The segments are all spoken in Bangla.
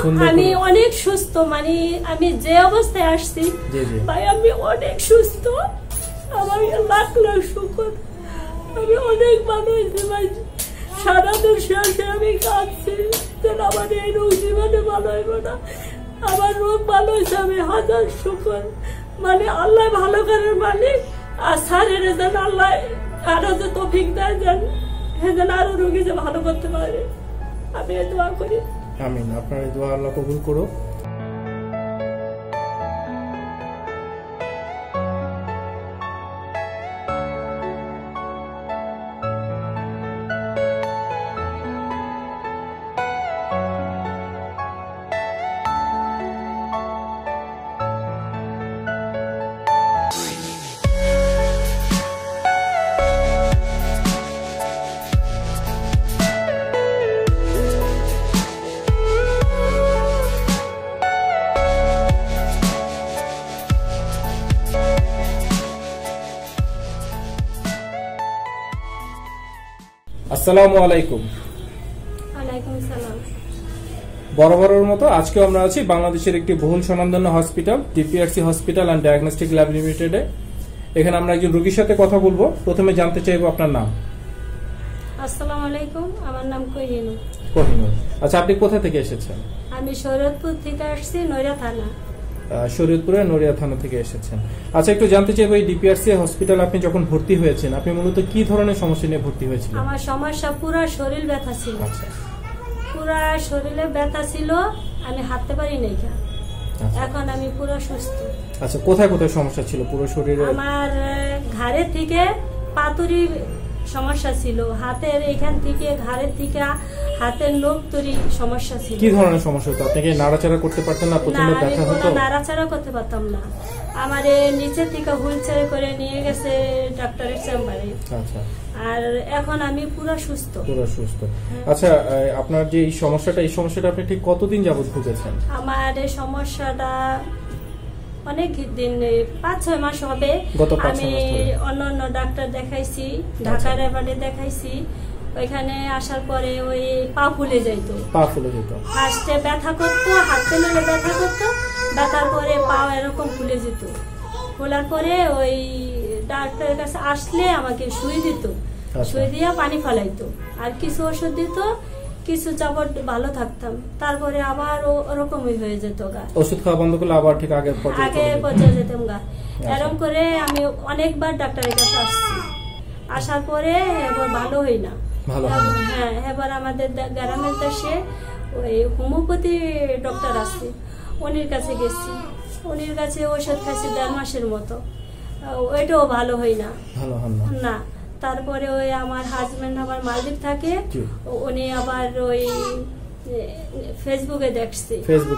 আমি অনেক সুস্থ, মানে আমি যে অবস্থায় আসছি ভাই আমি অনেক সুস্থ। আমার লাখ লাখ শুকর, আমি অনেক ভালো হয়েছি ভাই। সারাদিন শেষে আমি কাঁদছি যেন আমার এই রোগ জীবনে ভালো হইব না। আমার রোগ ভালো হয়েছে, আমি হাজার শুকর। মানে আল্লাহ ভালো করার মালিক, আর স্যারের যেন আল্লাহ আরো যে তৌফিক দেয় যেন যেন আরো রোগী যে ভালো করতে পারে, আমি এই দোয়া করি। আমিন। আপনার এই দোয়া আল্লাহ কবুল করুক। আসসালামু আলাইকুম। ওয়ালাইকুম আসসালাম। বরাবরের মতো আজকে আমরা আছি বাংলাদেশের একটি বহুল স্বনামধন্য hospital DPRC hospital and diagnostic lab লিমিটেডে। এখানে আমরা একজন রোগীর সাথে কথা বলবো। প্রথমে জানতে চাইবো আপনার নাম। আসসালামু আলাইকুম, আমার নাম কোহিনুর। কোহিনুর, আচ্ছা আপনি কোথা থেকে এসেছেন? আমি শরীয়তপুর থেকে আসছি, নড়িয়া থানা। শরীয়তপুরের নড়িয়া থানা থেকে এসেছেন। আচ্ছা একটু জানতে চাইবো এই ডিপিআরসি হসপিটাল আপনি যখন ভর্তি হয়েছেন আপনি মূলত কি ধরনের সমস্যা নিয়ে ভর্তি হয়েছিলেন? আমার সমস্যা পুরো শরীর ব্যথা ছিল। আচ্ছা, পুরো শরীরে ব্যথা ছিল, আমি হাঁটতে পারি নাই। এখন আমি পুরো সুস্থ। আচ্ছা, কোথায় কোথায় সমস্যা ছিল পুরো শরীরে? আমার ঘাড়ের থেকে পাতুরি সমস্যা ছিল, হাতের এখান থেকে ঘাড়ের থেকে হাতের নখ তরি সমস্যা ছিল। কি ধরনের সমস্যা হতো? আপনি কি নাড়াচাড়া করতে পারতেন না? প্রচন্ড ব্যথা হতো? নাড়াচাড়া করতে পারতাম না। আমার নিচে থেকে হুইলচেয়ারে করে নিয়ে গেছে ডাক্তারের চেম্বারে। আচ্ছা, আর এখন আমি পুরো সুস্থ। পুরো সুস্থ। আচ্ছা, আপনার যে এই সমস্যাটা আপনি ঠিক কতদিন যাবত ভুগেছেন? আমার এই সমস্যাটা অনেক দিন, 5-6 মাস হবে। আমি অন্য ডাক্তার দেখাইছি, ঢাকার এবারে দেখাইছি। ওইখানে আসার পরে ওই পা ফুলে যেত। ফার্স্টে ব্যথা করতো, হাতে নিলে ব্যথা করতো, ব্যথার পরে পা এরকম ফুলে যেত। ফোলার পরে ওই ডাক্তারের কাছে আসলে আমাকে সুই দিত, সুই দিয়ে পানি ফলাইতো, আর কিছু ওষুধ দিত, কিছু যাবত ভালো থাকতাম। তারপরে আবার ওরকমই হয়ে যেত গা। ওষুধ খাওয়া বন্ধ করলে আবার ঠিক আগের পর্যায়ে যেতাম গা। এরকম করে আমি অনেকবার ডাক্তারের কাছে আসছি। আসার পরে এবার ভালো হই না। হ্যাঁ, এবার আমাদের গ্রামের দেশে ওই হোমিওপ্যাথি ডক্টর আছে, উনির কাছে গেছি। উনির কাছে ওষুধ খাইছি 1.5 মাসের মতো, ওইটাও ভালো হই না। না, তারপরে ওই আমার হাজবেন্ড আমার মালদ্বীপ থাকে, উনি আবার ওই ফেসবুকে দেখছি,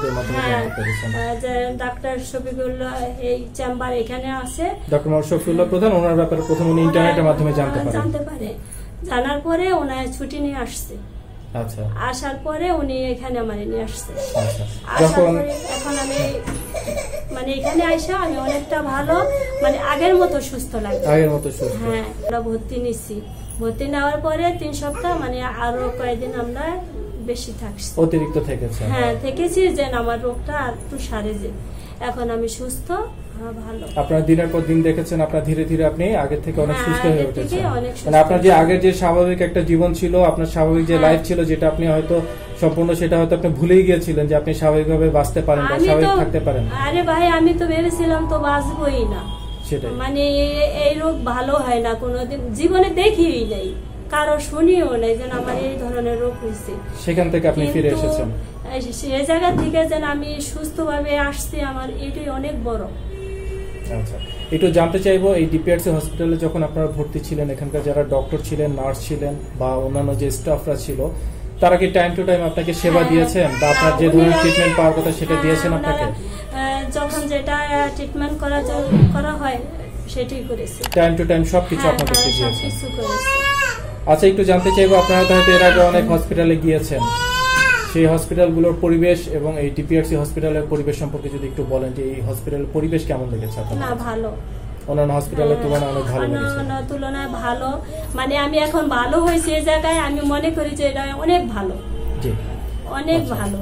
ডাক্তার শফিকুল্লাহ এই চেম্বার এখানে আছে, ডক্টর শফিকুল্লাহ প্রধান, ওনার ব্যাপারে প্রথম উনি ইন্টারনেটের মাধ্যমে জানতে পারে। জানার পরে ওনার ছুটি নিয়ে আসছে। আচ্ছা, আসার পরে উনি এখানে আমারে নিয়ে আসছে। এখন আমি মানে এখানে আইসা আমি অনেকটা ভালো, মানে আগের মতো সুস্থ লাগে। হ্যাঁ, আমরা ভর্তি নিছি। ভর্তি নেওয়ার পরে 3 সপ্তাহ, মানে আরো কয়েকদিন আমরা বেশি থাকছি, অতিরিক্ত থেকেছি। হ্যাঁ, থেকেছি যে আমার রোগটা একটু সারে যে এখন আমি সুস্থ, ভালো। আপনারা দিনের পর দিন দেখেছেন আপনার ধীরে ধীরে আপনি আগের থেকে অনেক সুস্থ হয়ে উঠেছেন। মানে আপনার যে আগের যে স্বাভাবিক একটা জীবন ছিল, আপনার স্বাভাবিক যে লাইফ ছিল, যেটা আপনি হয়তো সম্পূর্ণ সেটা হয়তো আপনি ভুলেই গিয়েছিলেন যে আপনি স্বাভাবিকভাবে বাঁচতে পারেন বা স্বাভাবিক থাকতে পারেন। আরে ভাই, আমি তো ভেবেছিলাম তো বাঁচবই না। সেটাই, মানে এই রোগ ভালো হয় না, কোনোদিন জীবনে দেখিই নাই, কারো শুনিও নাই যেন আমার এই ধরনের রোগ হয়েছে। সেখান থেকে আপনি ফিরে এসেছেন। সেই জায়গা থেকে যেন আমি সুস্থভাবে আসছি, আমার এটাই অনেক বড়। আচ্ছা, একটু জানতে চাইবো এই ডিপিআরসি হসপিটালে যখন আপনারা ভর্তি ছিলেন, এখানকার যারা ডক্টর ছিলেন, নার্স ছিলেন বা অন্যান্য যে স্টাফরা ছিল, তারা কি টাইম টু টাইম আপনাকে সেবা দিয়েছেন বা আপনার যে ধরনের ট্রিটমেন্ট পাওয়ার কথা সেটা দিয়েছেন আপনাকে? যখন যেটা ট্রিটমেন্ট করা হয় সেটাই করেছি, টাইম টু টাইম সবকিছু আপনাকে দিয়েছেন। আচ্ছা, একটু জানতে চাইবো আপনারা তো হয়তো এর আগে অনেক হসপিটালে গিয়েছেন, সেই হসপিটালগুলোর পরিবেশ এবং এই ডিপিআরসি হসপিটালের পরিবেশ সম্পর্কে যদি একটু বলেন যে এই হসপিটালের পরিবেশ কেমন লেগেছে আপনার? না, ভালো। অন্যান্য হসপিটালের তুলনায় অনেক ভালো লেগেছে। অন্যান্য তুলনায় ভালো, মানে আমি এখন ভালো হয়েছি এই জায়গায়, আমি মনে করি যে এটা অনেক ভালো, অনেক ভালো।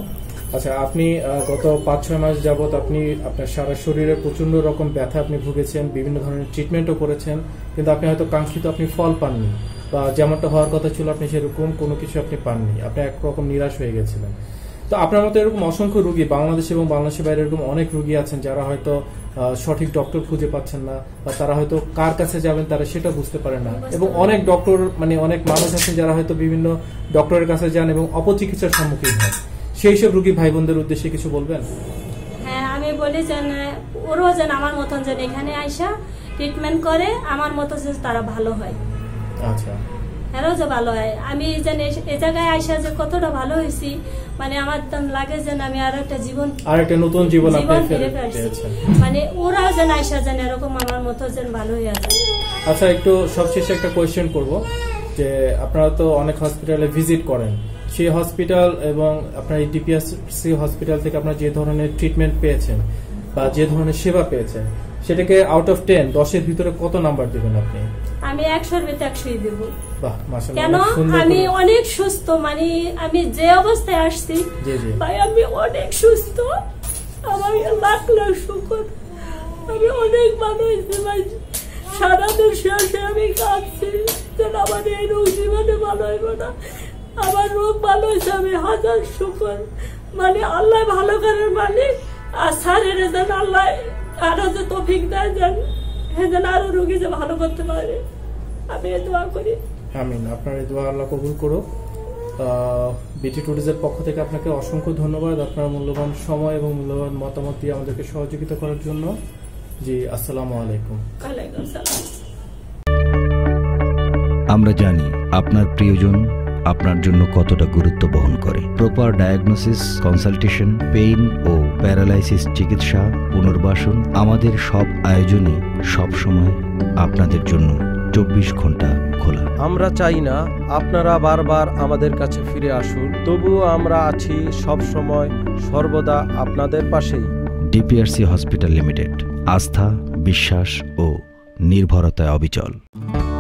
আচ্ছা, আপনি গত 5-6 মাস যাবত আপনি আপনার সারা শরীরে প্রচন্ড রকম ব্যথা আপনি ভুগেছেন, বিভিন্ন ধরনের ট্রিটমেন্টও করেছেন, কিন্তু আপনি হয়তো কাঙ্ক্ষিত আপনি ফল পাননি, বা যেমনটা হওয়ার কথা ছিল আপনি সেরকম কোনো কিছু আপনি পাননি, আপনি একরকম নিরাশ হয়ে গেছিলেন। তো আপনার মতো এরকম অসংখ্য রোগী বাংলাদেশ এবং বাংলাদেশের বাইরে এরকম অনেক রোগী আছেন যারা হয়তো সঠিক ডক্টর খুঁজে পাচ্ছেন না, বা তারা হয়তো কার কাছে যাবেন তারা সেটা বুঝতে পারেন না, এবং অনেক ডক্টর মানে অনেক মানুষ আছেন যারা হয়তো বিভিন্ন ডক্টরের কাছে যান এবং অপচিকিৎসার সম্মুখীন হয়। সেই সব রোগী ভাই বোনদের উদ্দেশ্যে কিছু বলবেন? হ্যাঁ, আমি বলি যেন ওরাও যেন আমার মতন যেন এখানে আইসা ট্রিটমেন্ট করে, আমার মতো যে তারা ভালো হয়। আচ্ছা, এরাও যে ভালো হয়। আমি যেন এ জায়গায় আইসা যে কতটা ভালো হয়েছি, মানে আমার লাগে যেন আমি আর একটা জীবন, আর একটা নতুন জীবন ফিরে পেয়েছি। মানে ওরাও যেন আইসা যেন এরকম আমার মতো যেন ভালো হয়ে যায়। আচ্ছা, একটু সবশেষে একটা কোয়েশ্চেন করব, যে আপনারা তো অনেক হসপিটালে ভিজিট করেন, সেই হসপিটাল এবং আপনার এই ডিপিআরসি হসপিটাল থেকে আপনারা যে ধরনের ট্রিটমেন্ট পেয়েছেন বা যে ধরনের সেবা পেয়েছেন, সেটাকে আউট অফ 10 10-এর ভিতরে কত নাম্বার দিবেন আপনি? আমি 100-এর ভিতরে 100-ই দেব। বাহ, মাশাআল্লাহ। কেন আমি অনেক সুস্থ, মানে আমি যে অবস্থায় আসছি ভাই আমি অনেক সুস্থ, আমার লাখ লাখ শুকর, আমি অনেক ভালো হয়েছি ভাই। সারা দিন শেষে আমি কাঁদছি যেন আমার এই রোগ জীবনে ভালো হইব না, আমার রোগ ভালো হয়েছে, আমি হাজার শুকর। মানে আল্লাহ ভালো করার মালিক, আর স্যারের যেন আল্লাহ আরো যে তৌফিক দেয় যেন যেন আরো রোগী যে ভালো করতে পারে, আমি দোয়া করি। আমিন। আপনার এই দোয়া আল্লাহ কবুল করো। বিটি টুরিজের পক্ষ থেকে আপনাকে অসংখ্য ধন্যবাদ, আপনার মূল্যবান সময় এবং মূল্যবান মতামত দিয়ে আমাদেরকে সহযোগিতা করার জন্য। জি, আসসালামু আলাইকুম। ওয়ালাইকুম সালাম। আমরা জানি আপনার প্রিয়জন আপনার জন্য কতটা গুরুত্ব বহন করে। প্রপার ডায়াগনোসিস, কনসালটেশন, পেইন ও প্যারালাইসিস চিকিৎসা, পুনর্বাসন, আমাদের সব আয়োজনে সবসময় আপনাদের জন্য 24 ঘন্টা খোলা। আমরা চাই না আপনারা বারবার আমাদের কাছে ফিরে আসুন, তবুও আমরা আছি সব সময় সর্বদা আপনাদের পাশেই। ডিপিআরসি হসপিটাল লিমিটেড, আস্থা, বিশ্বাস ও নির্ভরতায় অবিচল।